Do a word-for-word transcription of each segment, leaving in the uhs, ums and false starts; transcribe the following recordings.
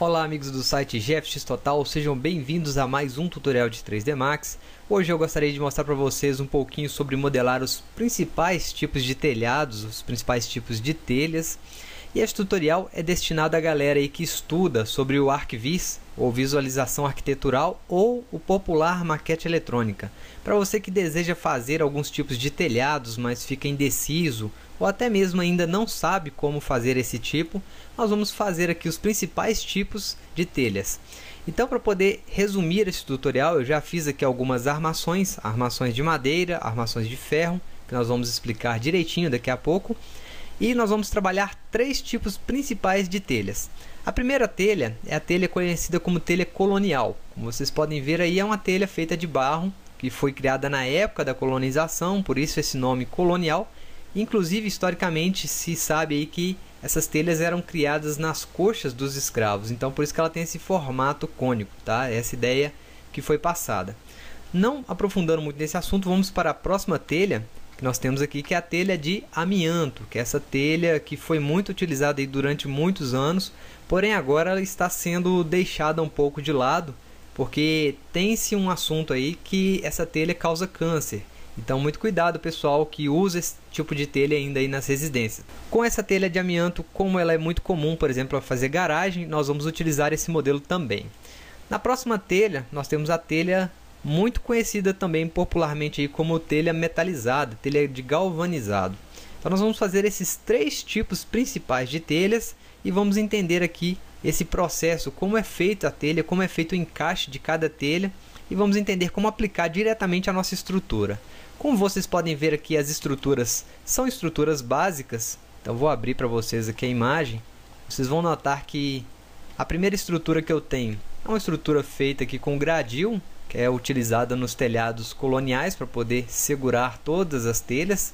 Olá amigos do site G F X Total, sejam bem-vindos a mais um tutorial de três D Max. Hoje eu gostaria de mostrar para vocês um pouquinho sobre modelar os principais tipos de telhados, os principais tipos de telhas. E este tutorial é destinado à galera aí que estuda sobre o ArcViz, ou visualização arquitetural, ou o popular maquete eletrônica. Para você que deseja fazer alguns tipos de telhados, mas fica indeciso, ou até mesmo ainda não sabe como fazer esse tipo, nós vamos fazer aqui os principais tipos de telhas. Então, para poder resumir esse tutorial, eu já fiz aqui algumas armações, armações de madeira, armações de ferro, que nós vamos explicar direitinho daqui a pouco. E nós vamos trabalhar três tipos principais de telhas. A primeira telha é a telha conhecida como telha colonial. Como vocês podem ver aí, é uma telha feita de barro, que foi criada na época da colonização, por isso esse nome colonial. Inclusive, historicamente, se sabe aí que essas telhas eram criadas nas coxas dos escravos. Então, por isso que ela tem esse formato cônico, tá? Essa ideia que foi passada. Não aprofundando muito nesse assunto, vamos para a próxima telha, que nós temos aqui, que é a telha de amianto, que é essa telha que foi muito utilizada aí durante muitos anos, porém agora ela está sendo deixada um pouco de lado, porque tem-se um assunto aí que essa telha causa câncer. Então muito cuidado pessoal que usa esse tipo de telha ainda aí nas residências. Com essa telha de amianto, como ela é muito comum, por exemplo, para fazer garagem, nós vamos utilizar esse modelo também. Na próxima telha, nós temos a telha muito conhecida também popularmente aí como telha metalizada, telha de galvanizado. Então nós vamos fazer esses três tipos principais de telhas e vamos entender aqui esse processo, como é feita a telha, como é feito o encaixe de cada telha e vamos entender como aplicar diretamente a nossa estrutura. Como vocês podem ver aqui, as estruturas são estruturas básicas. Então vou abrir para vocês aqui a imagem. Vocês vão notar que a primeira estrutura que eu tenho é uma estrutura feita aqui com gradil, que é utilizada nos telhados coloniais para poder segurar todas as telhas.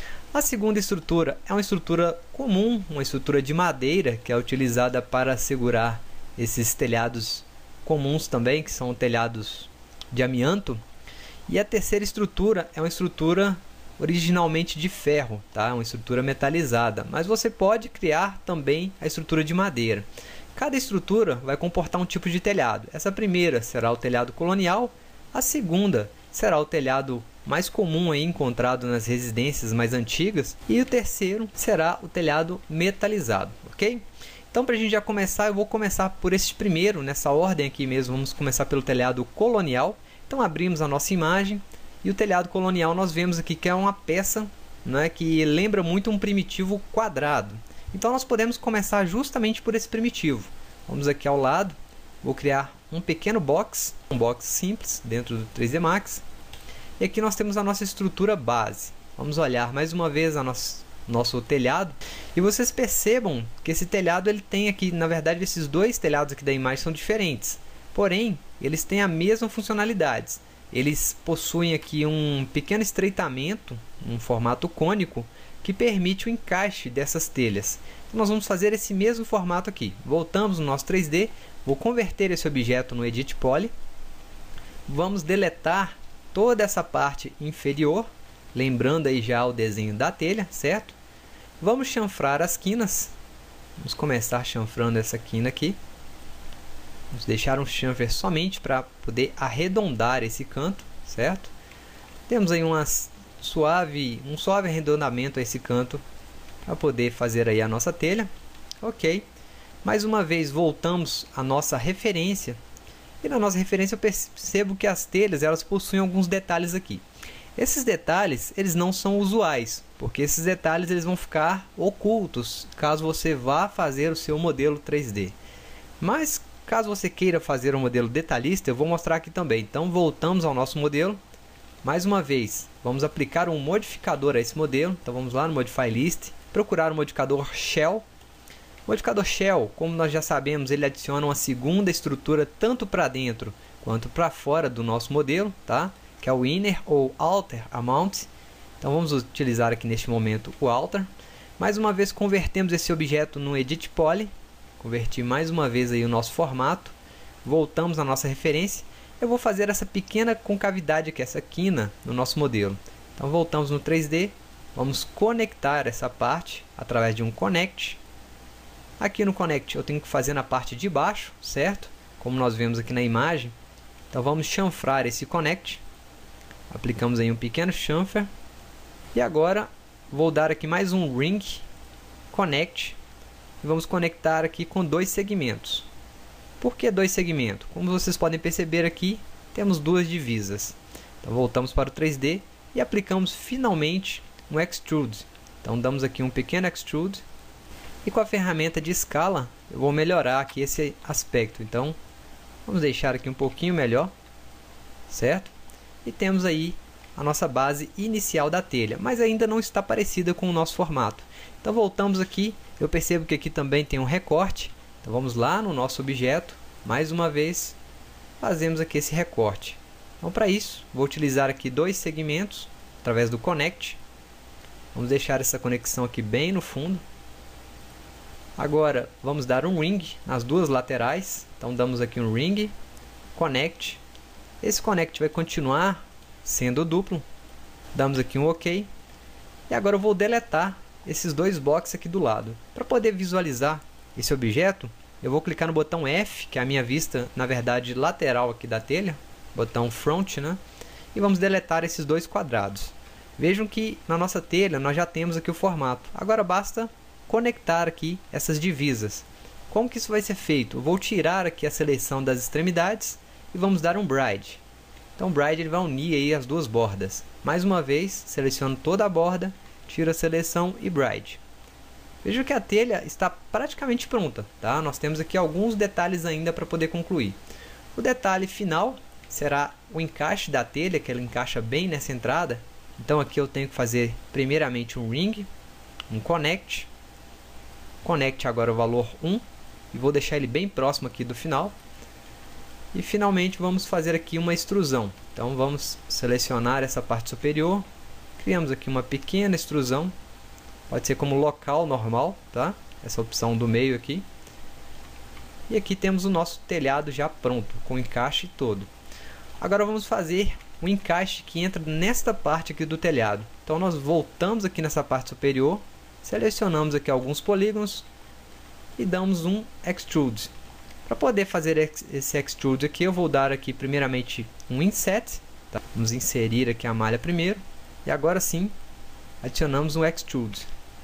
A segunda estrutura é uma estrutura comum, uma estrutura de madeira, que é utilizada para segurar esses telhados comuns também, que são telhados de amianto. E a terceira estrutura é uma estrutura originalmente de ferro, tá? Uma estrutura metalizada, mas você pode criar também a estrutura de madeira. Cada estrutura vai comportar um tipo de telhado. Essa primeira será o telhado colonial, a segunda será o telhado mais comum aí encontrado nas residências mais antigas e o terceiro será o telhado metalizado, ok? Então, para a gente já começar, eu vou começar por esse primeiro, nessa ordem aqui mesmo, vamos começar pelo telhado colonial. Então, abrimos a nossa imagem e o telhado colonial nós vemos aqui que é uma peça, né, que lembra muito um primitivo quadrado. Então nós podemos começar justamente por esse primitivo. Vamos aqui ao lado, vou criar um pequeno box, um box simples dentro do três D Max. E aqui nós temos a nossa estrutura base. Vamos olhar mais uma vez a nosso, nosso telhado. E vocês percebam que esse telhado ele tem aqui, na verdade esses dois telhados aqui da imagem são diferentes. Porém, eles têm a mesma funcionalidade. Eles possuem aqui um pequeno estreitamento, um formato cônico, que permite o encaixe dessas telhas. Então, nós vamos fazer esse mesmo formato aqui. Voltamos no nosso três D, vou converter esse objeto no Edit Poly. Vamos deletar toda essa parte inferior, lembrando aí já o desenho da telha, certo? Vamos chanfrar as quinas. Vamos começar chanfrando essa quina aqui. Vamos deixar um chanfer somente para poder arredondar esse canto, certo? Temos aí umas suave, um suave arredondamento a esse canto para poder fazer aí a nossa telha. Ok. Mais uma vez voltamos à nossa referência. E na nossa referência eu percebo que as telhas elas possuem alguns detalhes aqui. Esses detalhes eles não são usuais, porque esses detalhes eles vão ficar ocultos caso você vá fazer o seu modelo três D. Mas caso você queira fazer um modelo detalhista, eu vou mostrar aqui também. Então voltamos ao nosso modelo. Mais uma vez, vamos aplicar um modificador a esse modelo. Então vamos lá no Modify List, procurar o modificador Shell. O modificador Shell, como nós já sabemos, ele adiciona uma segunda estrutura tanto para dentro quanto para fora do nosso modelo, tá? Que é o Inner ou Outer Amount. Então vamos utilizar aqui neste momento o Outer. Mais uma vez convertemos esse objeto no Edit Poly. Converti mais uma vez aí o nosso formato. Voltamos à nossa referência. Eu vou fazer essa pequena concavidade aqui, essa quina no nosso modelo. Então voltamos no três D, vamos conectar essa parte através de um Connect. Aqui no Connect eu tenho que fazer na parte de baixo, certo? Como nós vemos aqui na imagem. Então vamos chanfrar esse Connect. Aplicamos aí um pequeno chanfer. E agora vou dar aqui mais um Ring Connect. E vamos conectar aqui com dois segmentos. Por que dois segmentos? Como vocês podem perceber aqui, temos duas divisas. Então voltamos para o três D e aplicamos finalmente um Extrude. Então damos aqui um pequeno Extrude. E com a ferramenta de escala, eu vou melhorar aqui esse aspecto. Então vamos deixar aqui um pouquinho melhor, certo? E temos aí a nossa base inicial da telha, mas ainda não está parecida com o nosso formato. Então voltamos aqui, eu percebo que aqui também tem um recorte. Então vamos lá no nosso objeto, mais uma vez, fazemos aqui esse recorte. Então para isso, vou utilizar aqui dois segmentos, através do Connect. Vamos deixar essa conexão aqui bem no fundo. Agora vamos dar um Ring nas duas laterais. Então damos aqui um Ring, Connect. Esse Connect vai continuar sendo duplo. Damos aqui um OK. E agora eu vou deletar esses dois boxes aqui do lado. Para poder visualizar esse objeto, eu vou clicar no botão F, que é a minha vista, na verdade, lateral aqui da telha. Botão Front, né? E vamos deletar esses dois quadrados. Vejam que na nossa telha nós já temos aqui o formato. Agora basta conectar aqui essas divisas. Como que isso vai ser feito? Eu vou tirar aqui a seleção das extremidades e vamos dar um Bride. Então o Bride ele vai unir aí as duas bordas. Mais uma vez, seleciono toda a borda, tiro a seleção e Bride. Veja que a telha está praticamente pronta, tá? Nós temos aqui alguns detalhes ainda para poder concluir. O detalhe final será o encaixe da telha, que ela encaixa bem nessa entrada. Então aqui eu tenho que fazer primeiramente um Ring, um Connect. Connect agora o valor um e vou deixar ele bem próximo aqui do final. E finalmente vamos fazer aqui uma extrusão. Então vamos selecionar essa parte superior. Criamos aqui uma pequena extrusão. Pode ser como local normal, tá? Essa opção do meio aqui. E aqui temos o nosso telhado já pronto, com o encaixe todo. Agora vamos fazer um encaixe que entra nesta parte aqui do telhado. Então nós voltamos aqui nessa parte superior, selecionamos aqui alguns polígonos e damos um Extrude. Para poder fazer esse Extrude aqui, eu vou dar aqui primeiramente um Inset. Tá? Vamos inserir aqui a malha primeiro. E agora sim, adicionamos um Extrude.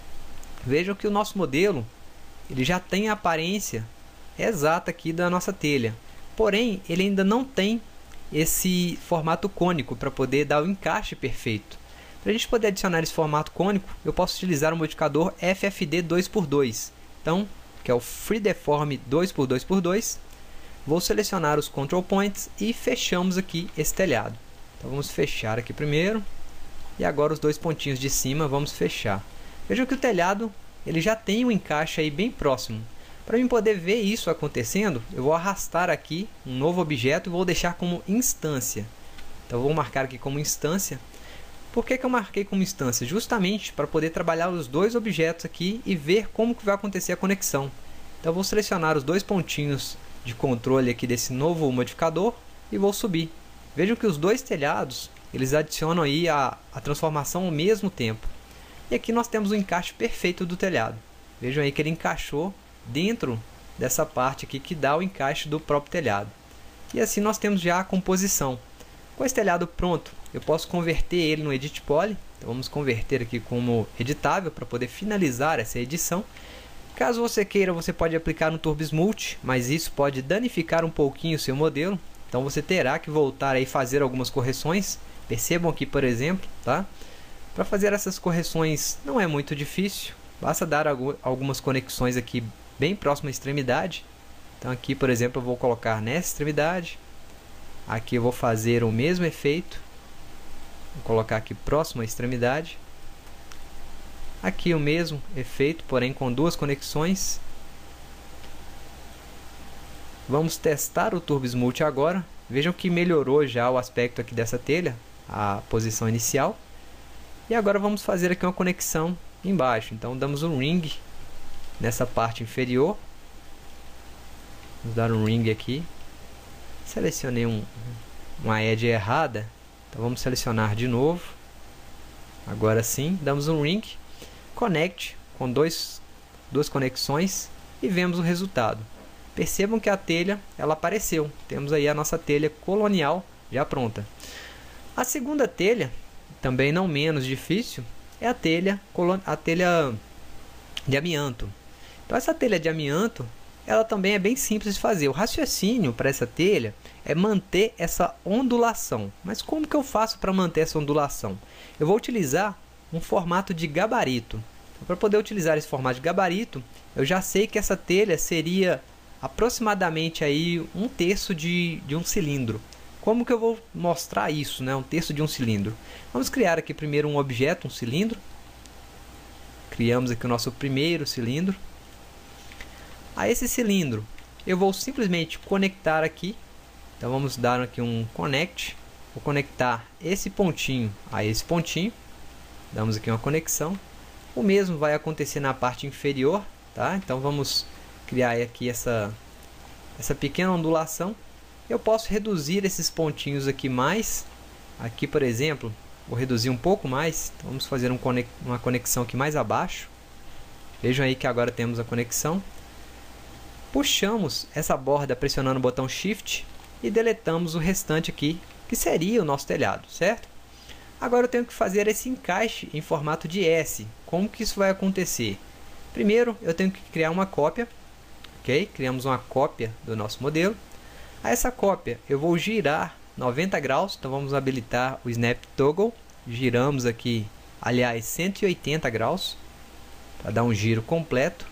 Vejam que o nosso modelo ele já tem a aparência exata aqui da nossa telha. Porém, ele ainda não tem esse formato cônico para poder dar o encaixe perfeito. Para a gente poder adicionar esse formato cônico, eu posso utilizar o modificador F F D dois por dois. Então, que é o Free Deform dois por dois por dois. Vou selecionar os Control Points e fechamos aqui esse telhado. Então vamos fechar aqui primeiro. E agora os dois pontinhos de cima vamos fechar. Vejam que o telhado ele já tem um encaixe aí bem próximo. Para mim poder ver isso acontecendo, eu vou arrastar aqui um novo objeto e vou deixar como instância. Então eu vou marcar aqui como instância. Por que que eu marquei como instância? Justamente para poder trabalhar os dois objetos aqui e ver como que vai acontecer a conexão. Então eu vou selecionar os dois pontinhos de controle aqui desse novo modificador e vou subir. Vejam que os dois telhados eles adicionam aí a, a transformação ao mesmo tempo. E aqui nós temos o encaixe perfeito do telhado. Vejam aí que ele encaixou dentro dessa parte aqui que dá o encaixe do próprio telhado. E assim nós temos já a composição. Com esse telhado pronto, eu posso converter ele no Edit Poly. Então vamos converter aqui como editável para poder finalizar essa edição. Caso você queira, você pode aplicar no Turbo Smooth, mas isso pode danificar um pouquinho o seu modelo. Então você terá que voltar aí fazer algumas correções. Percebam aqui, por exemplo, tá? Para fazer essas correções não é muito difícil. Basta dar algumas conexões aqui bem próximo à extremidade. Então aqui, por exemplo, eu vou colocar nessa extremidade. Aqui eu vou fazer o mesmo efeito. Vou colocar aqui próximo à extremidade. Aqui o mesmo efeito, porém com duas conexões. Vamos testar o Turbo Smooth agora. Vejam que melhorou já o aspecto aqui dessa telha, a posição inicial. E agora vamos fazer aqui uma conexão embaixo. Então damos um ring nessa parte inferior. Vamos dar um ring aqui. Selecionei um, uma edge errada. Então vamos selecionar de novo. Agora sim, damos um ring. Connect com dois, duas conexões. e vemos o resultado. Percebam que a telha ela apareceu. Temos aí a nossa telha colonial já pronta. A segunda telha, também não menos difícil, é a telha, a telha de amianto. Então essa telha de amianto, ela também é bem simples de fazer. O raciocínio para essa telha é manter essa ondulação. Mas como que eu faço para manter essa ondulação? Eu vou utilizar um formato de gabarito. Então, para poder utilizar esse formato de gabarito, eu já sei que essa telha seria aproximadamente aí um terço de, de um cilindro. Como que eu vou mostrar isso, né? Um terço de um cilindro. Vamos criar aqui primeiro um objeto, um cilindro. Criamos aqui o nosso primeiro cilindro. A esse cilindro eu vou simplesmente conectar aqui. Então vamos dar aqui um connect. Vou conectar esse pontinho a esse pontinho. Damos aqui uma conexão. O mesmo vai acontecer na parte inferior, tá? Então vamos criar aqui essa, essa pequena ondulação. Eu posso reduzir esses pontinhos aqui mais. Aqui, por exemplo, vou reduzir um pouco mais. Então, vamos fazer um conex uma conexão aqui mais abaixo. Vejam aí que agora temos a conexão. Puxamos essa borda pressionando o botão Shift e deletamos o restante aqui, que seria o nosso telhado, certo? Agora eu tenho que fazer esse encaixe em formato de S. Como que isso vai acontecer? Primeiro, eu tenho que criar uma cópia. Ok? Criamos uma cópia do nosso modelo. A essa cópia eu vou girar noventa graus, então vamos habilitar o Snap Toggle. Giramos aqui, aliás, cento e oitenta graus, para dar um giro completo.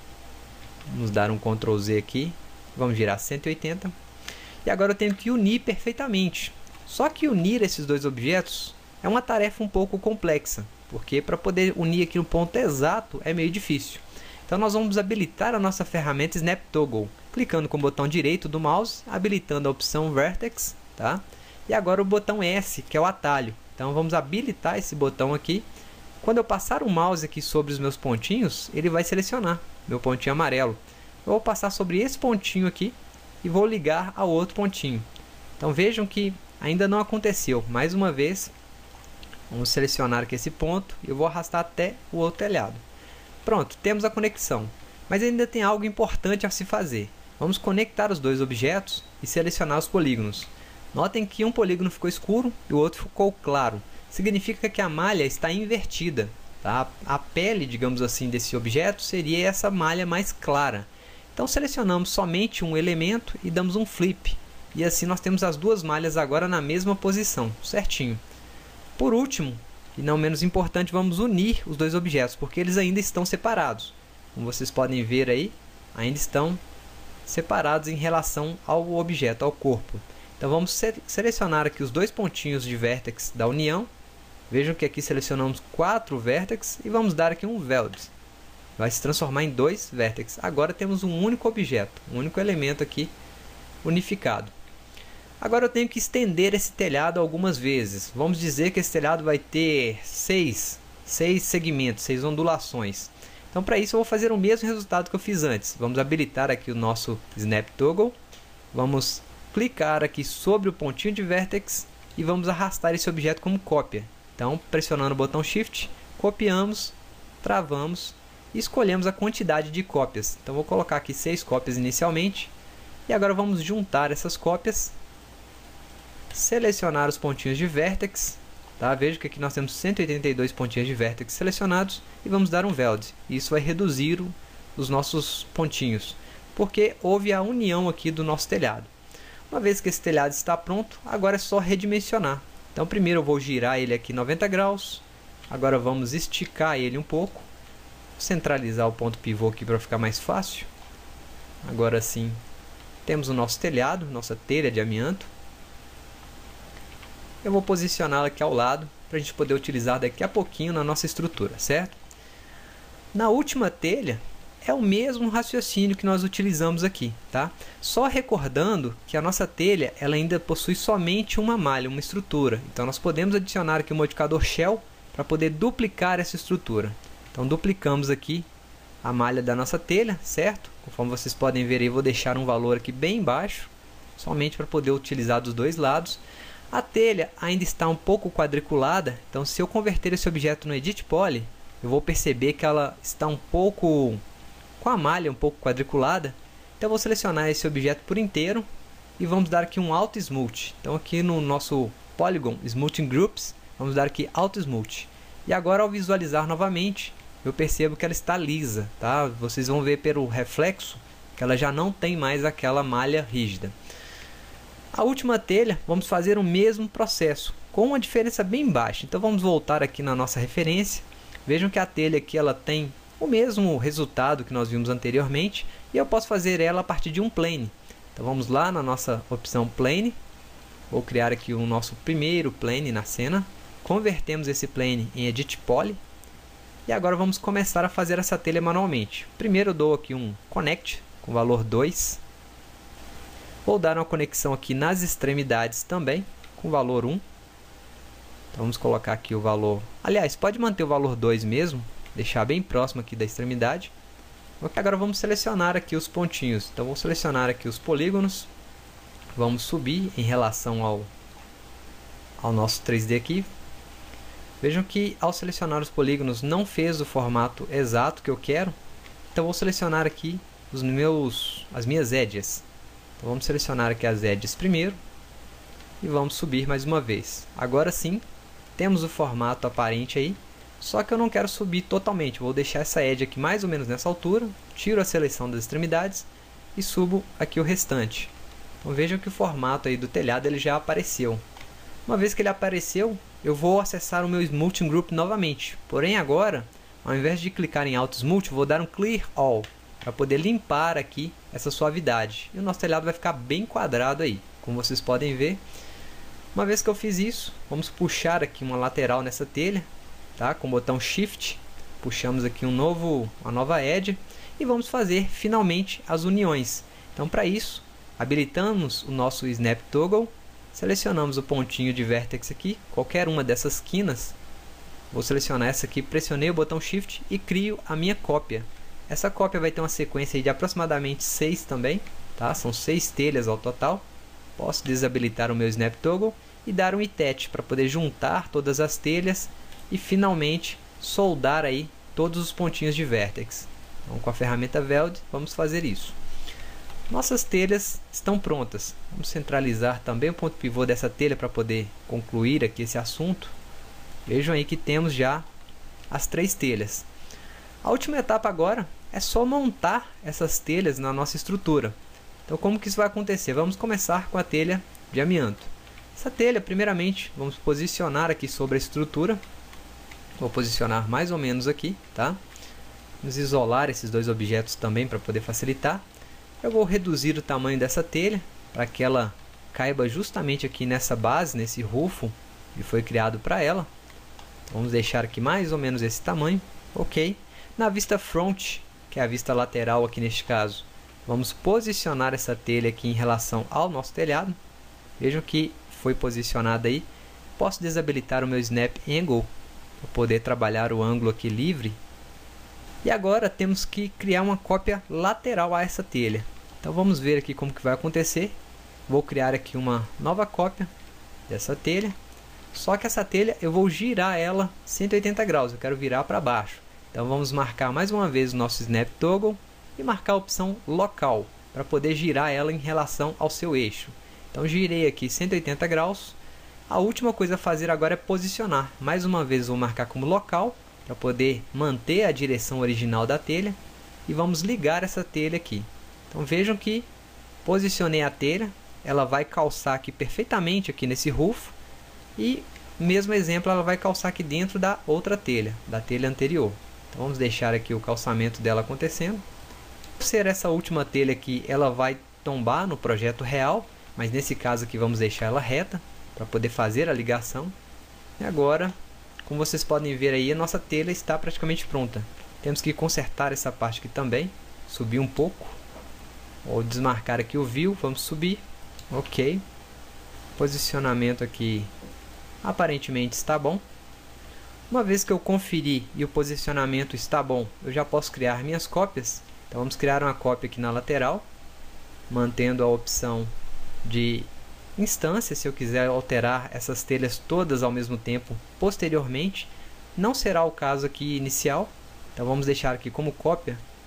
Vamos dar um control Z aqui, vamos girar cento e oitenta. E agora eu tenho que unir perfeitamente. Só que unir esses dois objetos é uma tarefa um pouco complexa, porque para poder unir aqui no ponto exato é meio difícil. Então nós vamos habilitar a nossa ferramenta Snap Toggle, clicando com o botão direito do mouse, habilitando a opção Vertex, tá? E agora o botão S, que é o atalho. Então vamos habilitar esse botão aqui. Quando eu passar o mouse aqui sobre os meus pontinhos, ele vai selecionar meu pontinho amarelo. Eu vou passar sobre esse pontinho aqui e vou ligar ao outro pontinho. Então vejam que ainda não aconteceu. Mais uma vez, vamos selecionar aqui esse ponto e eu vou arrastar até o outro telhado. Pronto, temos a conexão. Mas ainda tem algo importante a se fazer. Vamos conectar os dois objetos e selecionar os polígonos. Notem que um polígono ficou escuro e o outro ficou claro. Significa que a malha está invertida. Tá? A pele, digamos assim, desse objeto seria essa malha mais clara. Então selecionamos somente um elemento e damos um flip. E assim nós temos as duas malhas agora na mesma posição, certinho. Por último, e não menos importante, vamos unir os dois objetos, porque eles ainda estão separados. Como vocês podem ver aí, ainda estão separados em relação ao objeto, ao corpo. Então vamos se selecionar aqui os dois pontinhos de vértex da união. Vejam que aqui selecionamos quatro vértex e vamos dar aqui um Weld. Vai se transformar em dois vértex. Agora temos um único objeto, um único elemento aqui unificado. Agora eu tenho que estender esse telhado algumas vezes. Vamos dizer que esse telhado vai ter seis, seis segmentos, seis ondulações. Então para isso eu vou fazer o mesmo resultado que eu fiz antes. Vamos habilitar aqui o nosso Snap Toggle. Vamos clicar aqui sobre o pontinho de vértex e vamos arrastar esse objeto como cópia. Então pressionando o botão Shift, copiamos, travamos e escolhemos a quantidade de cópias. Então vou colocar aqui seis cópias inicialmente. E agora vamos juntar essas cópias. Selecionar os pontinhos de vértex. Tá? Veja que aqui nós temos cento e oitenta e dois pontinhos de vértex selecionados. E vamos dar um Weld. Isso vai reduzir o, os nossos pontinhos. Porque houve a união aqui do nosso telhado. Uma vez que esse telhado está pronto, agora é só redimensionar. Então primeiro eu vou girar ele aqui noventa graus. Agora vamos esticar ele um pouco. Centralizar o ponto pivô aqui para ficar mais fácil. Agora sim, temos o nosso telhado, nossa telha de amianto. Eu vou posicioná-la aqui ao lado para a gente poder utilizar daqui a pouquinho na nossa estrutura, certo? Na última telha é o mesmo raciocínio que nós utilizamos aqui, tá? Só recordando que a nossa telha ela ainda possui somente uma malha, uma estrutura. Então nós podemos adicionar aqui o modificador Shell para poder duplicar essa estrutura. Então duplicamos aqui a malha da nossa telha, certo? Conforme vocês podem ver aí, vou deixar um valor aqui bem baixo, somente para poder utilizar dos dois lados. A telha ainda está um pouco quadriculada, então se eu converter esse objeto no Edit Poly, eu vou perceber que ela está um pouco com a malha um pouco quadriculada. Então eu vou selecionar esse objeto por inteiro e vamos dar aqui um Auto Smooth. Então aqui no nosso Polygon Smoothing Groups, vamos dar aqui Auto Smooth. E agora ao visualizar novamente, eu percebo que ela está lisa, tá? Vocês vão ver pelo reflexo que ela já não tem mais aquela malha rígida. A última telha, vamos fazer o mesmo processo, com uma diferença bem baixa. Então vamos voltar aqui na nossa referência. Vejam que a telha aqui ela tem o mesmo resultado que nós vimos anteriormente, e eu posso fazer ela a partir de um plane. Então vamos lá na nossa opção plane, vou criar aqui o nosso primeiro plane na cena, convertemos esse plane em Edit Poly, e agora vamos começar a fazer essa telha manualmente. Primeiro eu dou aqui um Connect com valor dois, vou dar uma conexão aqui nas extremidades também com valor um, então vamos colocar aqui o valor, aliás pode manter o valor dois mesmo, deixar bem próximo aqui da extremidade. Agora vamos selecionar aqui os pontinhos. Então vou selecionar aqui os polígonos. Vamos subir em relação ao, ao nosso três D aqui. Vejam que ao selecionar os polígonos não fez o formato exato que eu quero. Então vou selecionar aqui os meus, as minhas edges. Então vamos selecionar aqui as edges primeiro. E vamos subir mais uma vez. Agora sim, temos o formato aparente aí. Só que eu não quero subir totalmente, vou deixar essa edge aqui mais ou menos nessa altura, tiro a seleção das extremidades e subo aqui o restante. Então vejam que o formato aí do telhado ele já apareceu. Uma vez que ele apareceu, eu vou acessar o meu Smoothing Group novamente. Porém agora, ao invés de clicar em Auto Smooth, vou dar um Clear All, para poder limpar aqui essa suavidade. E o nosso telhado vai ficar bem quadrado aí, como vocês podem ver. Uma vez que eu fiz isso, vamos puxar aqui uma lateral nessa telha. Tá? Com o botão Shift, puxamos aqui um novo, uma nova edge e vamos fazer finalmente as uniões. Então para isso, habilitamos o nosso Snap Toggle, selecionamos o pontinho de Vertex aqui, qualquer uma dessas quinas, vou selecionar essa aqui, pressionei o botão Shift e crio a minha cópia. Essa cópia vai ter uma sequência de aproximadamente seis também, tá? São seis telhas ao total. Posso desabilitar o meu Snap Toggle e dar um Itet para poder juntar todas as telhas e finalmente soldar aí todos os pontinhos de Vertex. Então com a ferramenta Weld vamos fazer isso. Nossas telhas estão prontas. Vamos centralizar também o ponto pivô dessa telha para poder concluir aqui esse assunto. Vejam aí que temos já as três telhas. A última etapa agora é só montar essas telhas na nossa estrutura. Então como que isso vai acontecer? Vamos começar com a telha de amianto. Essa telha, primeiramente, vamos posicionar aqui sobre a estrutura. Vou posicionar mais ou menos aqui, tá? Vamos isolar esses dois objetos também para poder facilitar. Eu vou reduzir o tamanho dessa telha para que ela caiba justamente aqui nessa base, nesse rufo que foi criado para ela. Vamos deixar aqui mais ou menos esse tamanho, ok? Na vista front, que é a vista lateral aqui neste caso, vamos posicionar essa telha aqui em relação ao nosso telhado. Vejam que foi posicionada aí. Posso desabilitar o meu Snap Angle para poder trabalhar o ângulo aqui livre. E agora temos que criar uma cópia lateral a essa telha. Então vamos ver aqui como que vai acontecer. Vou criar aqui uma nova cópia dessa telha. Só que essa telha eu vou girar ela cento e oitenta graus, eu quero virar para baixo. Então vamos marcar mais uma vez o nosso Snap Toggle e marcar a opção local para poder girar ela em relação ao seu eixo. Então girei aqui cento e oitenta graus. A última coisa a fazer agora é posicionar. Mais uma vez vou marcar como local para poder manter a direção original da telha e vamos ligar essa telha aqui. Então vejam que posicionei a telha, ela vai calçar aqui perfeitamente aqui nesse rufo e mesmo exemplo ela vai calçar aqui dentro da outra telha, da telha anterior. Então vamos deixar aqui o calçamento dela acontecendo. Por ser essa última telha aqui, ela vai tombar no projeto real, mas nesse caso aqui vamos deixar ela reta para poder fazer a ligação. E agora, como vocês podem ver aí, a nossa telha está praticamente pronta. Temos que consertar essa parte aqui também, subir um pouco. Vou desmarcar aqui o view, vamos subir. Ok. Posicionamento aqui aparentemente está bom. Uma vez que eu conferir e o posicionamento está bom, eu já posso criar minhas cópias. Então vamos criar uma cópia aqui na lateral, mantendo a opção de instância. Se eu quiser alterar essas telhas todas ao mesmo tempo posteriormente, não será o caso aqui inicial. Então vamos deixar aqui como cópia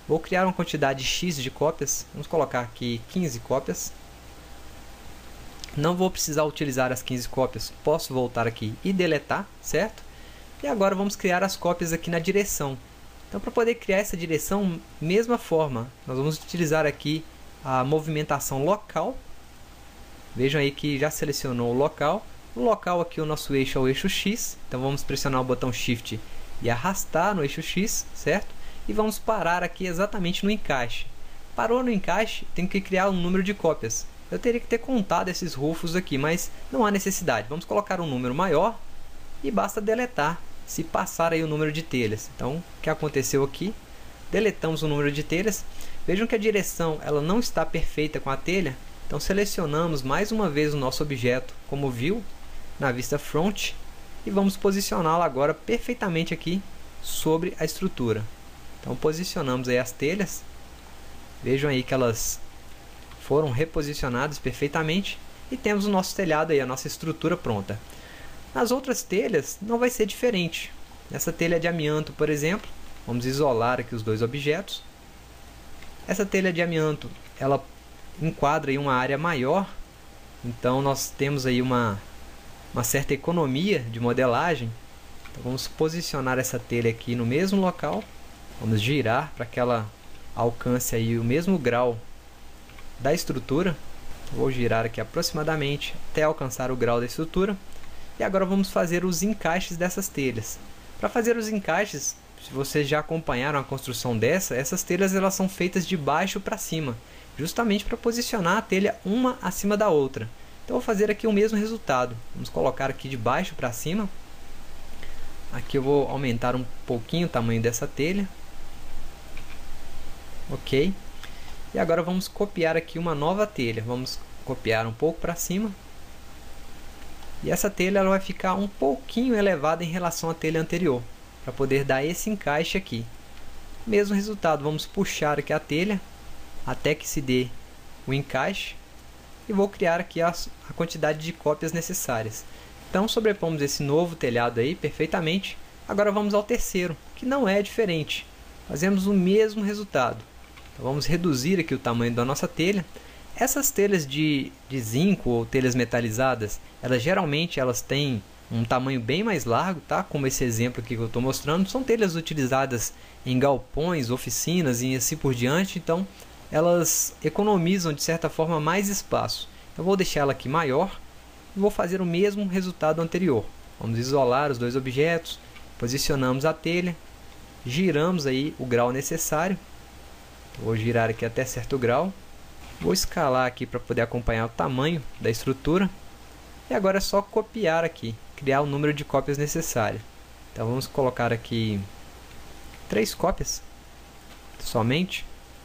Vou criar uma quantidade X de cópias, vamos colocar aqui quinze cópias. Não vou precisar utilizar as quinze cópias, posso voltar aqui e deletar, certo? E agora vamos criar as cópias aqui na direção. Então, para poder criar essa direção, mesma forma, nós vamos utilizar aqui a movimentação local. Vejam aí que já selecionou o local. O local aqui, o nosso eixo é o eixo X. Então, vamos pressionar o botão Shift e arrastar no eixo X, certo? E vamos parar aqui exatamente no encaixe. Parou no encaixe, tem que criar um número de cópias. Eu teria que ter contado esses rufos aqui, mas não há necessidade. Vamos colocar um número maior e basta deletar se passar aí o número de telhas. Então, o que aconteceu aqui? Deletamos o número de telhas. Vejam que a direção ela não está perfeita com a telha. Então, selecionamos mais uma vez o nosso objeto como view na vista front e vamos posicioná-lo agora perfeitamente aqui sobre a estrutura. Então, posicionamos aí as telhas. Vejam aí que elas foram reposicionadas perfeitamente e temos o nosso telhado aí, a nossa estrutura pronta. Nas outras telhas não vai ser diferente. Nessa telha de amianto, por exemplo, vamos isolar aqui os dois objetos. Essa telha de amianto, ela enquadra aí uma área maior, então nós temos aí uma, uma certa economia de modelagem. Então vamos posicionar essa telha aqui no mesmo local, vamos girar para que ela alcance aí o mesmo grau da estrutura. Vou girar aqui aproximadamente até alcançar o grau da estrutura. E agora vamos fazer os encaixes dessas telhas. Para fazer os encaixes, se vocês já acompanharam a construção dessa, essas telhas elas são feitas de baixo para cima, justamente para posicionar a telha uma acima da outra. Então vou fazer aqui o mesmo resultado. Vamos colocar aqui de baixo para cima. Aqui eu vou aumentar um pouquinho o tamanho dessa telha. Ok. E agora vamos copiar aqui uma nova telha. Vamos copiar um pouco para cima. E essa telha ela vai ficar um pouquinho elevada em relação à telha anterior, para poder dar esse encaixe aqui. Mesmo resultado, vamos puxar aqui a telha até que se dê o encaixe e vou criar aqui a, a quantidade de cópias necessárias. Então sobrepomos esse novo telhado aí perfeitamente. Agora vamos ao terceiro, que não é diferente. Fazemos o mesmo resultado. Então vamos reduzir aqui o tamanho da nossa telha. Essas telhas de, de zinco ou telhas metalizadas, elas geralmente elas têm um tamanho bem mais largo, tá? Como esse exemplo aqui que eu estou mostrando. São telhas utilizadas em galpões, oficinas e assim por diante. Então, elas economizam de certa forma mais espaço. Eu vou deixar ela aqui maior e vou fazer o mesmo resultado anterior. Vamos isolar os dois objetos, posicionamos a telha, giramos aí o grau necessário. Vou girar aqui até certo grau. Vou escalar aqui para poder acompanhar o tamanho da estrutura. E agora é só copiar aqui, criar o número de cópias necessário. Então vamos colocar aqui três cópias somente.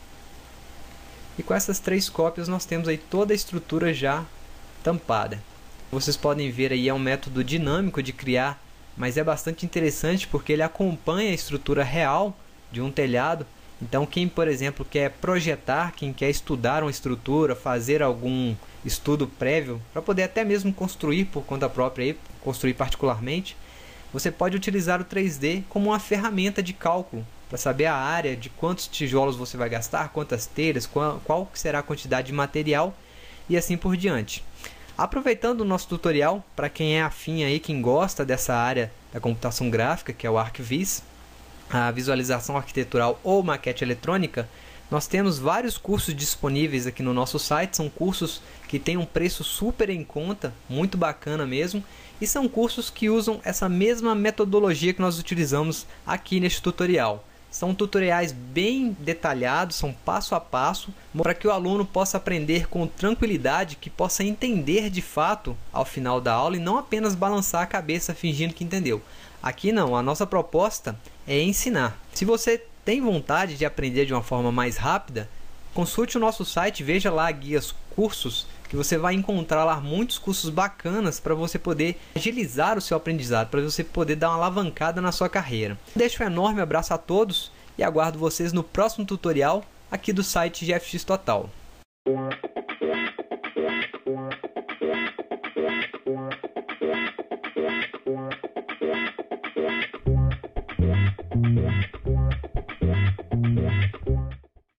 E com essas três cópias nós temos aí toda a estrutura já tampada. Vocês podem ver aí é um método dinâmico de criar, mas é bastante interessante porque ele acompanha a estrutura real de um telhado. Então, quem, por exemplo, quer projetar, quem quer estudar uma estrutura, fazer algum estudo prévio, para poder até mesmo construir por conta própria, aí, construir particularmente, você pode utilizar o três D como uma ferramenta de cálculo, para saber a área, de quantos tijolos você vai gastar, quantas telhas, qual, qual será a quantidade de material e assim por diante. Aproveitando o nosso tutorial, para quem é afim aí, quem gosta dessa área da computação gráfica, que é o ArcViz, a visualização arquitetural ou maquete eletrônica, nós temos vários cursos disponíveis aqui no nosso site. São cursos que têm um preço super em conta, muito bacana mesmo, e são cursos que usam essa mesma metodologia que nós utilizamos aqui neste tutorial. São tutoriais bem detalhados, são passo a passo, para que o aluno possa aprender com tranquilidade, que possa entender de fato ao final da aula e não apenas balançar a cabeça fingindo que entendeu. Aqui não, a nossa proposta é ensinar. Se você tem vontade de aprender de uma forma mais rápida, consulte o nosso site, veja lá guias cursos, que você vai encontrar lá muitos cursos bacanas para você poder agilizar o seu aprendizado, para você poder dar uma alavancada na sua carreira. Deixo um enorme abraço a todos e aguardo vocês no próximo tutorial aqui do site G F X Total.